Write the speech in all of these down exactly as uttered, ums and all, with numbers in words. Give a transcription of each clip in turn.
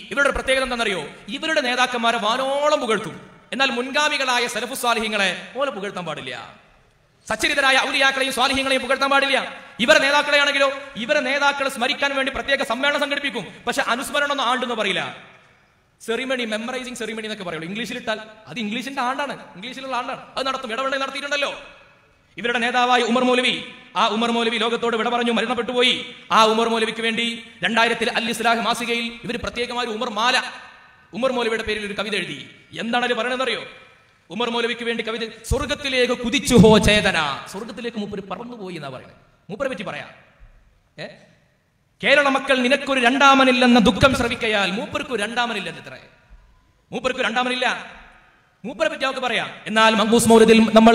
ഇവരുടെ പ്രത്യേകത എന്താണെന്നറിയോ? ഇവരുടെ നേതാക്കന്മാരെ വാനോളം പുകഴ്ത്തും. എന്നാൽ മുൻഗാമികളായ സലഫു സ്വാലിഹീങ്ങളെ ഓലെ പുകഴ്ത്താൻ പാടില്ല. സച്ചരിതരായ ഔലിയാക്കളെയും സ്വാലിഹീങ്ങളെയും പുകഴ്ത്താൻ പാടില്ല. ഇവരെ നേതാക്കളെയാണെങ്കിലോ ഇവരെ നേതാക്കളെ സ്മരിക്കാൻ വേണ്ടി പ്രത്യേക സമ്മേളനം സംഘടിപ്പിക്കും. പക്ഷെ അനുസ്മരണം ഒന്നും ആണ്ടെന്ന് പറയില്ല. സെറിമണി, മെമ്മറൈസിംഗ് സെറിമണി എന്നൊക്കെ പറയുള്ളൂ. ഇംഗ്ലീഷിലിട്ടാൽ അത് ഇംഗ്ലീഷിന്റെ ആണ്ടാണ്, ഇംഗ്ലീഷിലുള്ള ആണ്ടാണ്. അത് നടത്തും, ഇടപെടൽ നടത്തിയിട്ടുണ്ടല്ലോ. ഇവരുടെ നേതാവായ ഉമർ മൗലവി, ആ ഉമർ മൗലവി ലോകത്തോട് വിട പറഞ്ഞു, മരണപ്പെട്ടു പോയി. ആ ഉമർ മൗലവിക്ക് വേണ്ടി രണ്ടായിരത്തിൽ അൽ ഇസ്ലാഹ് മാസികയിൽ ഇവർ പ്രത്യേകമായ ഉമർ മാല, ഉമർ മൗലവിയുടെ പേരിൽ ഒരു കവിത എഴുതി. എന്താണ് അത് പറയണെന്നറിയോ? ഉമർ മൗലവിക്ക് വേണ്ടി കവിത, സ്വർഗത്തിലേക്ക് കുതിച്ചു ഹോ ചേതന, സ്വർഗത്തിലേക്ക് മൂപ്പര് പറന്നുപോയി എന്നാ പറയുന്നത്. മൂപ്പരെ പറ്റി പറയാം, ഏ കേരള മക്കൾ നിനക്കൊരു രണ്ടാമനില്ലെന്ന ദുഃഖം ശ്രവിക്കയാൽ മൂപ്പർക്ക് രണ്ടാമനില്ല. എത്ര മൂപ്പർക്ക് രണ്ടാമനില്ല, മൂപ്പരെ പറ്റി അവർക്ക് പറയാം. എന്നാൽ മങ്കൂസ് മൗലിദിൽ നമ്മൾ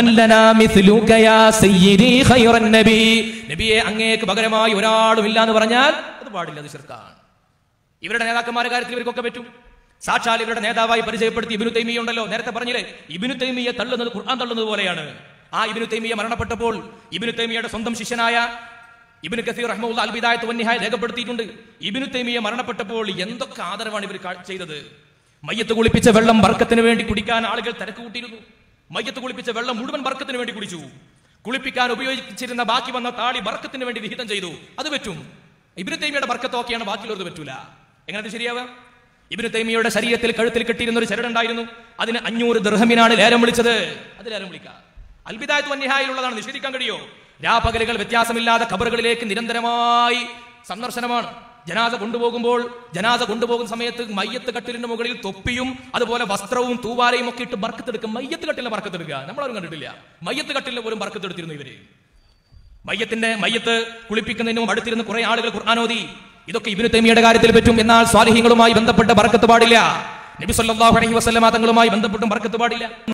നബിയെ അങ്ങേക്ക് പകരമായി ഒരാളും ഇല്ല എന്ന് പറഞ്ഞാൽ അത് പാടില്ല, അത് ശിർക്കാണ്. ഇവരുടെ നേതാക്കന്മാരുടെ കാര്യത്തിൽ ഇവർക്കൊക്കെ പറ്റും. സാക്ഷാൽ ഇവരുടെ നേതാവായി പരിചയപ്പെടുത്തി ഇബ്നു തൈമിയ്യ ഉണ്ടല്ലോ, നേരത്തെ പറഞ്ഞില്ലേ, ഇബ്നു തൈമിയ്യ തള്ളുന്നത് ഖുർആൻ തള്ളുന്നത് പോലെയാണ്. ആ ഇബ്നു തൈമിയ്യ മരണപ്പെട്ടപ്പോൾ ഇബ്നു തൈമിയ്യയുടെ സ്വന്തം ശിഷ്യനായ ഇബ്നു കസീർ റഹ്മത്തുള്ളാഹി അൽ ബിദായത്ത് വന്നിഹായ രേഖപ്പെടുത്തിയിട്ടുണ്ട്. ഇബ്നു തൈമിയ്യ മരണപ്പെട്ടപ്പോൾ എന്തൊക്കെ ആദരവാണ് ഇവർ ചെയ്തത്. മയ്യത്ത് കുളിപ്പിച്ച വെള്ളം ബർക്കത്തിന് വേണ്ടി കുടിക്കാൻ ആളുകൾ തിരക്ക് കൂട്ടിയിരുന്നു. മയ്യത്ത് കുളിപ്പിച്ച വെള്ളം മുഴുവൻ ബർക്കത്തിന് വേണ്ടി കുടിച്ചു. കുളിപ്പിക്കാൻ ഉപയോഗിച്ചിരുന്ന ബാക്കി വന്ന താളി ബർക്കത്തിന് വേണ്ടി വിഹിതം ചെയ്തു. അത് പറ്റും. ഇബ്നു തൈമിയ്യയുടെ ബർക്കത്ത് ഓക്കെയാണ്, ബാക്കിയുള്ളത് പറ്റൂല. എങ്ങനെ ശരിയാവാം? ഇബ്നു തൈമിയ്യയുടെ ശരീരത്തിൽ കഴുത്തിൽ കെട്ടിയിരുന്ന ഒരു ചരടുണ്ടായിരുന്നു. അതിന് അഞ്ഞൂറ് ദിർഹമിനാണ് ലേലം വിളിച്ചത്. അത് ലേലം വിളിക്കാം. അൽ ബിദായത്ത് വന്നിഹായിലുള്ളതാണ്, നിഷേധിക്കാൻ കഴിയോ? രാപകലുകൾ വ്യത്യാസമില്ലാതെ ഖബറുകളിലേക്ക് നിരന്തരമായി സന്ദർശനമാണ്. ജനാസ കൊണ്ടുപോകുമ്പോൾ ജനാസ കൊണ്ടുപോകുന്ന സമയത്ത് മയ്യത്ത് കട്ടിലിന്റെ മുകളിൽ തൊപ്പിയും അതുപോലെ വസ്ത്രവും തൂവാലയും ഒക്കെ ഇട്ട് ബർക്കത്തെടുക്കും. മയ്യത്ത് കട്ടിലിനെ ബർക്കത്തെടുക്കുക നമ്മളാരും കണ്ടിട്ടില്ല. മയ്യത്ത് കട്ടിലിന് പോലും ബർക്കത്തെടുത്തിരുന്നു ഇവര്. മയ്യത്തിന്റെ മയ്യത്ത് കുളിപ്പിക്കുന്നതിനും അടുത്തിരുന്ന് കുറെ ആളുകൾ ഖുർആൻ ഓതി. ഇതൊക്കെ ഇബ്നു തൈമിയ്യയുടെ കാര്യത്തിൽ പറ്റും. എന്നാൽ സ്വാലിഹീങ്ങളുമായി ബന്ധപ്പെട്ട ബർക്കത്ത് പാടില്ല. നബി സല്ലല്ലാഹു അലൈഹി വസല്ലമ തങ്ങളുമായി ബന്ധപ്പെട്ടും ബർക്കത്ത് പാടില്ല.